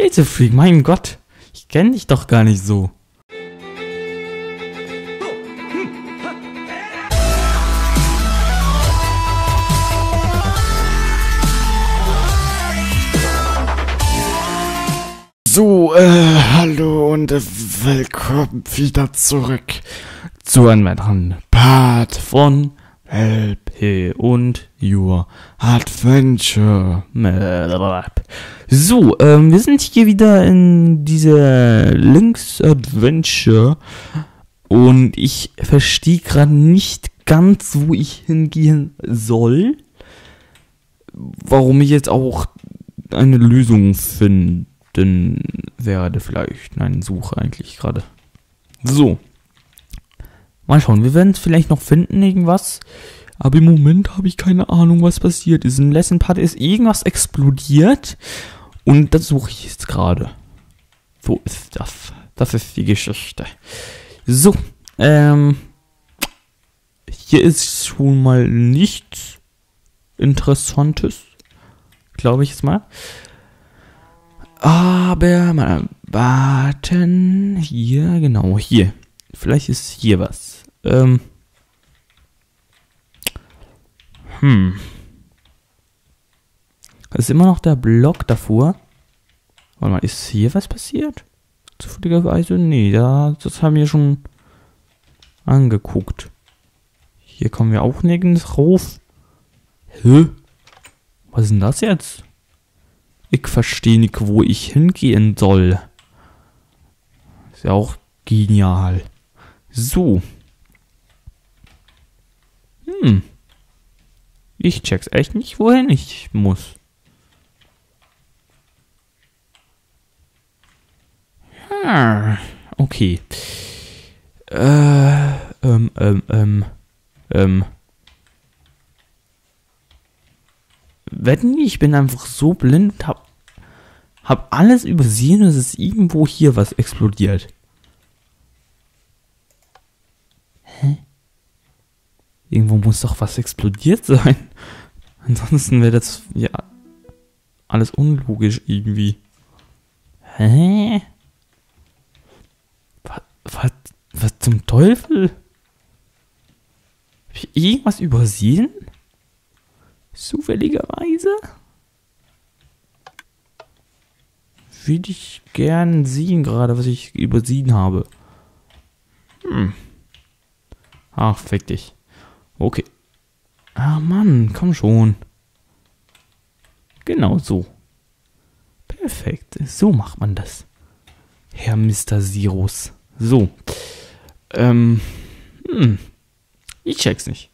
Pilzefreak, mein Gott. Ich kenne dich doch gar nicht so. So, hallo und willkommen wieder zurück Zu einem weiteren Part von Help und Your Adventure Map. So, wir sind hier wieder in dieser Link's Adventure und ich verstehe gerade nicht ganz, wo ich hingehen soll. Warum ich jetzt auch eine Lösung finden werde vielleicht. Nein, suche eigentlich gerade. So. Mal schauen, wir werden es vielleicht noch finden, irgendwas. Aber im Moment habe ich keine Ahnung, was passiert ist. Im letzten Part ist irgendwas explodiert. Und das suche ich jetzt gerade. Wo ist das? Das ist die Geschichte. So. Hier ist schon mal nichts Interessantes. Glaube ich jetzt mal. Aber mal warten. Hier, genau, hier. Vielleicht ist hier was. Das ist immer noch der Block davor. Warte mal, ist hier was passiert? Zufälligerweise? Nee, das haben wir schon angeguckt. Hier kommen wir auch nirgends rauf. Hä? Was ist denn das jetzt? Ich verstehe nicht, wo ich hingehen soll. Ist ja auch genial. So. Ich check's echt nicht, wohin ich muss. Okay. Wetten, ich bin einfach so blind, hab alles übersehen und es ist irgendwo hier was explodiert. Hä? Irgendwo muss doch was explodiert sein. Ansonsten wäre das ja alles unlogisch irgendwie. Hä? Was zum Teufel? Hab ich irgendwas übersehen? Zufälligerweise? Würde ich gern sehen gerade, was ich übersehen habe. Ach, fick dich. Okay. Ah, Mann, komm schon. Genau so. Perfekt. So macht man das. Herr Mr. Sirus. So. Ich check's nicht.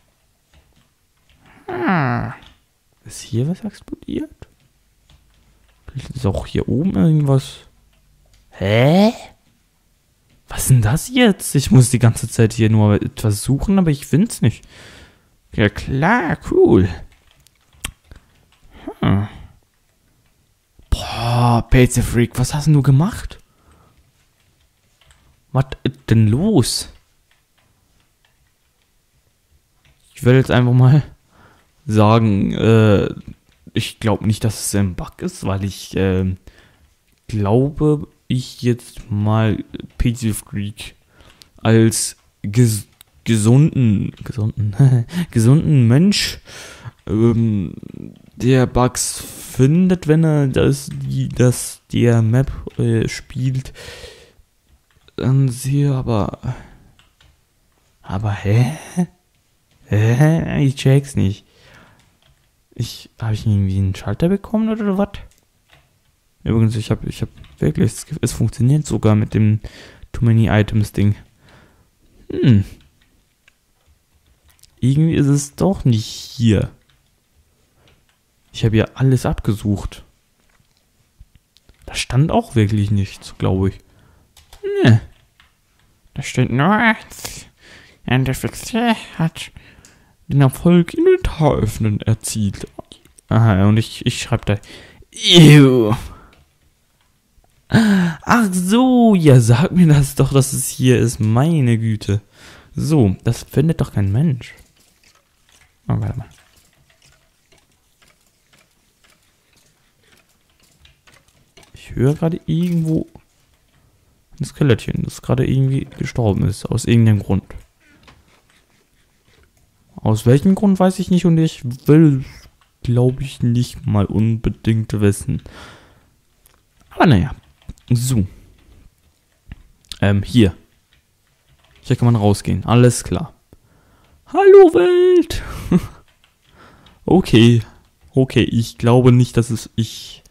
Ist hier was explodiert? Ist auch hier oben irgendwas? Hä? Was ist denn das jetzt? Ich muss die ganze Zeit hier nur etwas suchen, aber ich find's nicht. Ja klar, cool. Boah, Pilzefreak, was hast denn du gemacht? Was ist denn los? Ich will jetzt einfach mal sagen, ich glaube nicht, dass es ein Bug ist, weil ich glaube, ich jetzt mal Pilzefreak als gesunden Mensch, der Bugs findet, wenn er der Map spielt, dann sehe, aber hä? Ich check's nicht. Habe ich irgendwie einen Schalter bekommen oder was? Übrigens, ich hab wirklich, es funktioniert sogar mit dem Too Many Items Ding. Irgendwie ist es doch nicht hier. Ich habe ja alles abgesucht. Da stand auch wirklich nichts, glaube ich. Ne. Da steht nur, Endeffekt hat den Erfolg Inventar öffnen erzielt. Aha, und ich schreibe da. Ew. Ach so, ja, sag mir das doch, dass es hier ist. Meine Güte. So, das findet doch kein Mensch. Oh, warte mal. Ich höre gerade irgendwo ein Skelettchen, das gerade irgendwie gestorben ist. Aus irgendeinem Grund. Aus welchem Grund weiß ich nicht und ich will, glaube ich, nicht mal unbedingt wissen. Aber naja. So. Hier. Hier kann man rausgehen. Alles klar. Hallo Welt! Okay. Okay, ich glaube nicht, dass es ich...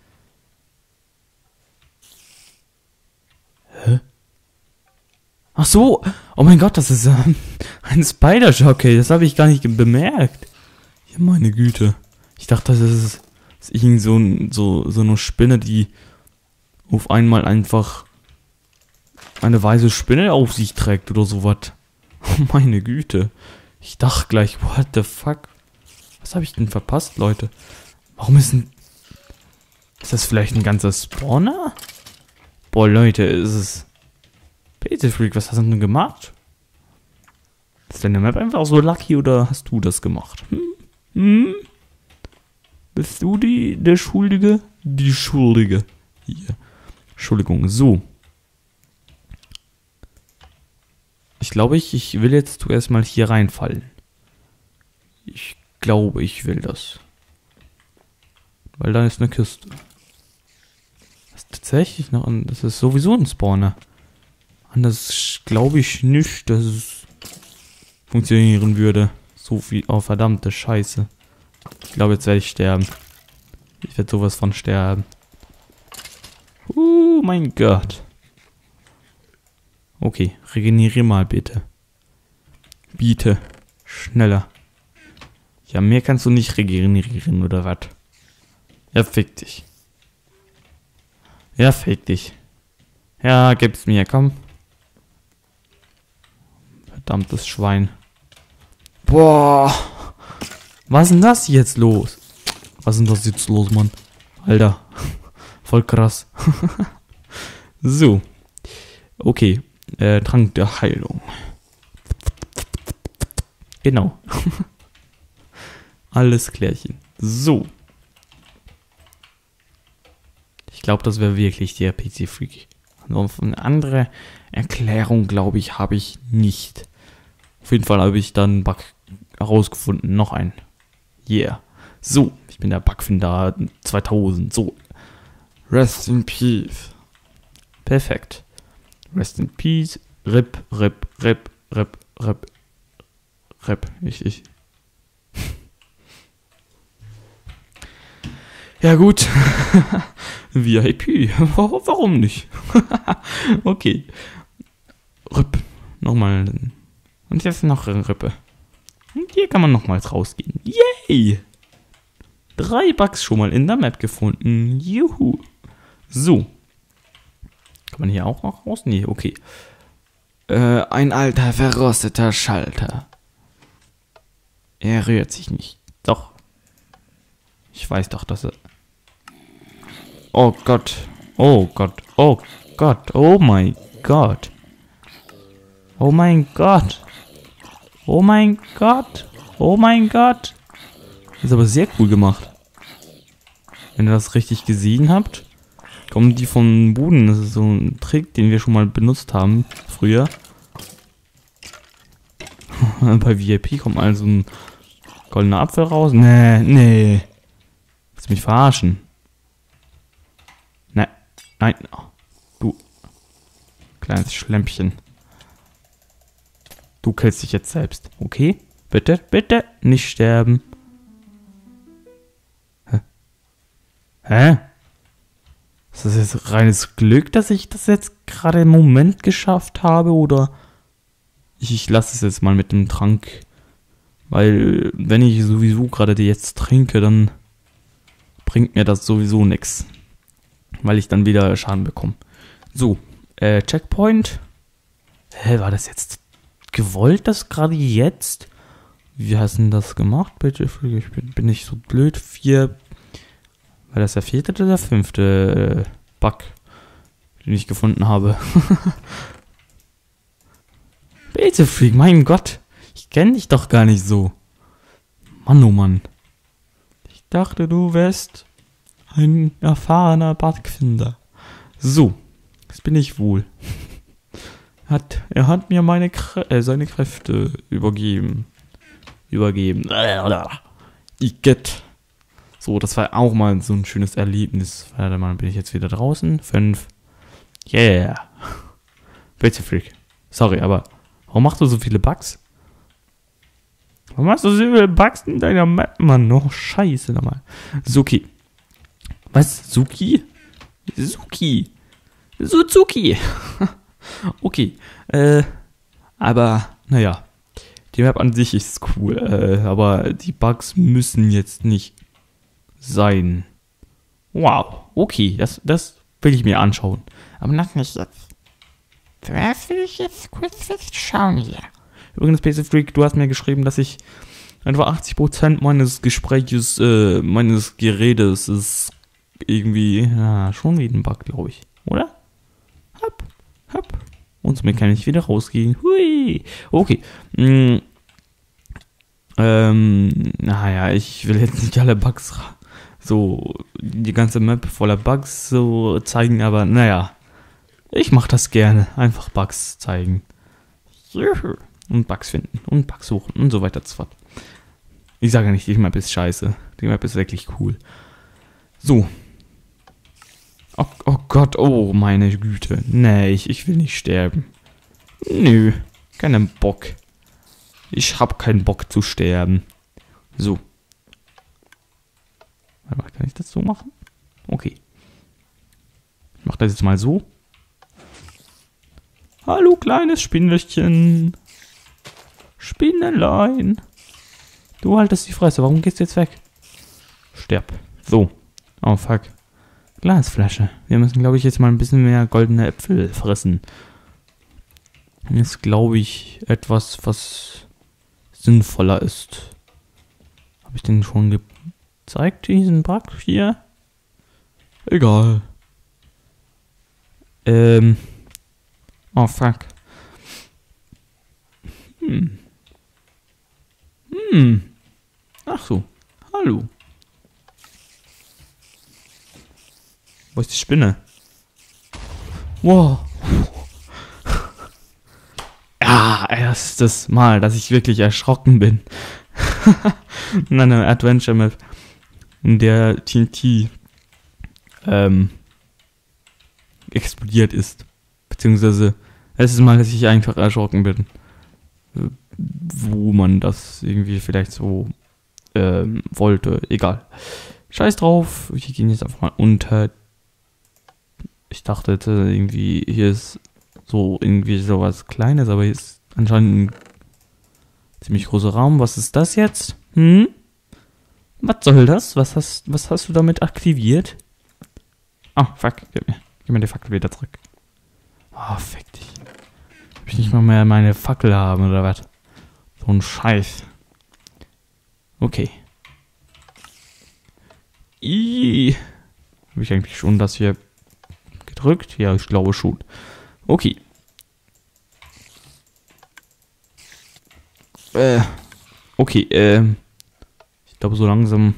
Hä? Ach so! Oh mein Gott, das ist ein Spider-Jockey. Das habe ich gar nicht bemerkt. Ja, meine Güte. Ich dachte, das ist irgend so eine Spinne, die auf einmal einfach eine weiße Spinne auf sich trägt oder sowas. Oh meine Güte. Ich dachte gleich, what the fuck? Was habe ich denn verpasst, Leute? Warum ist das vielleicht ein ganzer Spawner? Boah, Leute, ist es... Beta Freak, was hast du denn gemacht? Ist deine Map einfach so lucky oder hast du das gemacht? Bist du der Schuldige? Die Schuldige. Hier. Entschuldigung, so. Ich glaube, ich will jetzt zuerst mal hier reinfallen. Ich glaube, ich will das. Weil da ist eine Kiste. Das ist tatsächlich noch ein... Das ist sowieso ein Spawner. Anders glaube ich nicht, dass es funktionieren würde. So viel... Oh, verdammte Scheiße. Ich glaube, jetzt werde ich sterben. Ich werde sowas von sterben. Mein Gott. Okay, regeneriere mal bitte. Bitte. Schneller. Ja, mehr kannst du nicht regenerieren, oder was? Ja, fick dich. Ja, fick dich. Ja, gib's mir, komm. Verdammtes Schwein. Boah. Was ist denn das jetzt los? Was ist denn das jetzt los, Mann? Alter. Voll krass. So. Okay. Trank der Heilung. Genau. Alles klärchen. So. Ich glaube, das wäre wirklich der PC Freak. Also eine andere Erklärung, glaube ich, habe ich nicht. Auf jeden Fall habe ich dann einen Bug herausgefunden. Noch ein. Yeah. So, ich bin der Bugfinder 2000. So. Rest in Peace. Perfekt. Rest in Peace. Rip. Ich. Ja gut. VIP. Warum nicht? Okay. Rip. Nochmal. Und jetzt noch eine Rippe. Und hier kann man nochmals rausgehen. Yay! 3 Bugs schon mal in der Map gefunden. Juhu. So. Kann man hier auch noch raus? Nee, okay. Ein alter, verrosteter Schalter. Er rührt sich nicht. Doch. Ich weiß doch, dass er... Oh Gott. Oh Gott. Oh Gott. Oh mein Gott. Oh mein Gott. Oh mein Gott. Oh mein Gott. Das ist aber sehr cool gemacht. Wenn ihr das richtig gesehen habt, kommen die vom Boden. Das ist so ein Trick, den wir schon mal benutzt haben früher. Bei VIP kommt also ein goldener Apfel raus. Nee. Willst du mich verarschen? Nein. Du. Kleines Schlämpchen. Du killst dich jetzt selbst. Okay? Bitte nicht sterben. Hä? Ist das jetzt reines Glück, dass ich das jetzt gerade im Moment geschafft habe? Oder ich lasse es jetzt mal mit dem Trank. Weil, wenn ich sowieso gerade die jetzt trinke, dann bringt mir das sowieso nichts. Weil ich dann wieder Schaden bekomme. So, Checkpoint. Hä, war das jetzt gewollt, das gerade jetzt? Wie hast du denn das gemacht, bitte? Ich bin nicht so blöd. 4. War das der 4. oder der 5. Bug, den ich gefunden habe? Beta Freak, mein Gott. Ich kenne dich doch gar nicht so. Mann, oh Mann. Ich dachte, du wärst ein erfahrener Bugfinder. So, jetzt bin ich wohl. Er hat mir seine Kräfte übergeben. Igitt. So, das war auch mal so ein schönes Erlebnis. Warte mal, bin ich jetzt wieder draußen? 5. Yeah. Basic Freak. Sorry, aber warum machst du so viele Bugs? Warum machst du so viele Bugs in deiner Map, Mann? Oh, scheiße nochmal. Suki. Was? Suki? Suzuki. Okay. Aber, naja. Die Map an sich ist cool. Aber die Bugs müssen jetzt nicht sein. Wow. Okay, das will ich mir anschauen. Aber das nicht jetzt. Das will ich jetzt kurz schauen hier. Übrigens, Basic Freak, du hast mir geschrieben, dass ich etwa 80% meines Gespräches, meines Geredes ist irgendwie, schon wie ein Bug, glaube ich. Oder? Hopp. Und somit kann ich wieder rausgehen. Hui. Okay. Naja, ich will jetzt nicht alle Bugs, so die ganze Map voller Bugs so zeigen, aber naja. Ich mache das gerne. Einfach Bugs zeigen. Und Bugs finden. Und Bugs suchen. Und so weiter und so fort. Ich sage nicht, die Map ist scheiße. Die Map ist wirklich cool. So. Oh Gott, oh meine Güte. Nee, ich will nicht sterben. Nö, keinen Bock. Ich hab keinen Bock zu sterben. So. Warte mal, kann ich das so machen? Okay. Ich mach das jetzt mal so. Hallo, kleines Spindelchen. Spinnelein. Du haltest die Fresse. Warum gehst du jetzt weg? Sterb. So. Oh, fuck. Glasflasche. Wir müssen, glaube ich, jetzt mal ein bisschen mehr goldene Äpfel fressen. Das ist, glaube ich, etwas, was sinnvoller ist. Habe ich den schon gezeigt, diesen Bug hier? Egal. Oh, fuck. Ach so. Hallo. Wo ist die Spinne? Wow. Ja, erstes Mal, dass ich wirklich erschrocken bin. In einer Adventure Map, in der TNT explodiert ist. Beziehungsweise, es ist mal, dass ich einfach erschrocken bin. Wo man das irgendwie vielleicht so wollte. Egal. Scheiß drauf. Wir gehen jetzt einfach mal unter. Ich dachte irgendwie, hier ist so irgendwie sowas Kleines, aber hier ist anscheinend ein ziemlich großer Raum. Was ist das jetzt? Was soll das? Was hast du damit aktiviert? Ah, fuck. Gib mir die Fackel wieder zurück. Oh, fick dich. Hab ich nicht mal mehr meine Fackel haben, oder was? So ein Scheiß. Okay. Habe ich eigentlich schon das hier gedrückt? Ja, ich glaube schon. Okay. Okay, ich glaube so langsam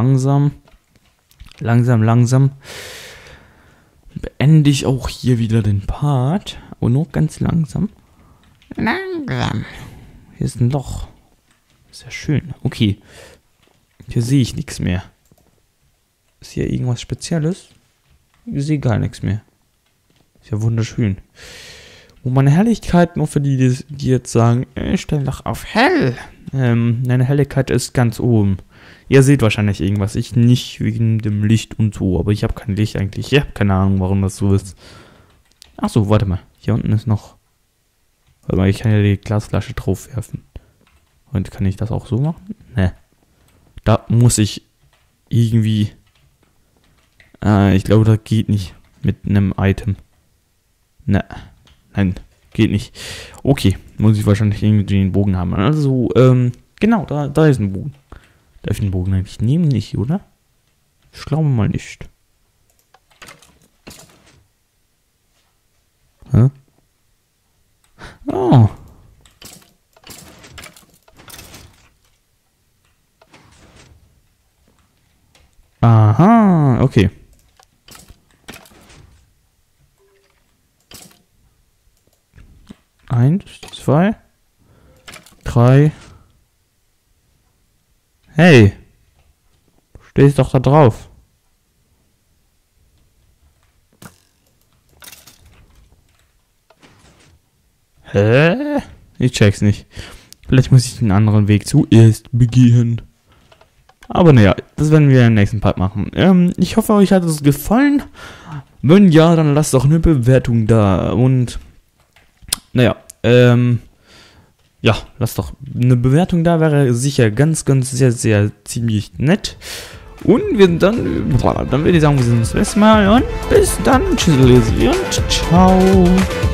beende ich auch hier wieder den Part. Und nur ganz langsam. Hier ist ein Loch. Sehr schön. Okay. Hier sehe ich nichts mehr. Ist hier irgendwas Spezielles? Ich sehe gar nichts mehr. Ist ja wunderschön. Und meine Helligkeit, nur für die jetzt sagen, stell doch auf hell. Meine Helligkeit ist ganz oben. Ihr seht wahrscheinlich irgendwas. Ich nicht wegen dem Licht und so. Aber ich habe kein Licht eigentlich. Ich habe keine Ahnung, warum das so ist. Ach so, warte mal. Hier unten ist noch... Warte mal, ich kann ja die Glasflasche drauf werfen. Und kann ich das auch so machen? Ne. Da muss ich irgendwie... ich glaube, das geht nicht mit einem Item. Ne. Nein, geht nicht. Okay, muss ich wahrscheinlich irgendwie den Bogen haben. Also, genau, da ist ein Bogen. Darf ich den Bogen eigentlich nehmen? Nicht, oder? Ich glaube mal nicht. Hä? Oh. Aha, okay. 1, 2, 3. Hey. Stehst doch da drauf. Hä? Ich check's nicht. Vielleicht muss ich einen anderen Weg zuerst begehen. Aber naja, das werden wir im nächsten Part machen. Ich hoffe, euch hat es gefallen. Wenn ja, dann lasst doch eine Bewertung da. Und naja, ja, lasst doch eine Bewertung da. Wäre sicher ganz, sehr ziemlich nett. Und wir dann würde ich sagen, wir sehen uns das nächste Mal. Und bis dann. Tschüss und ciao.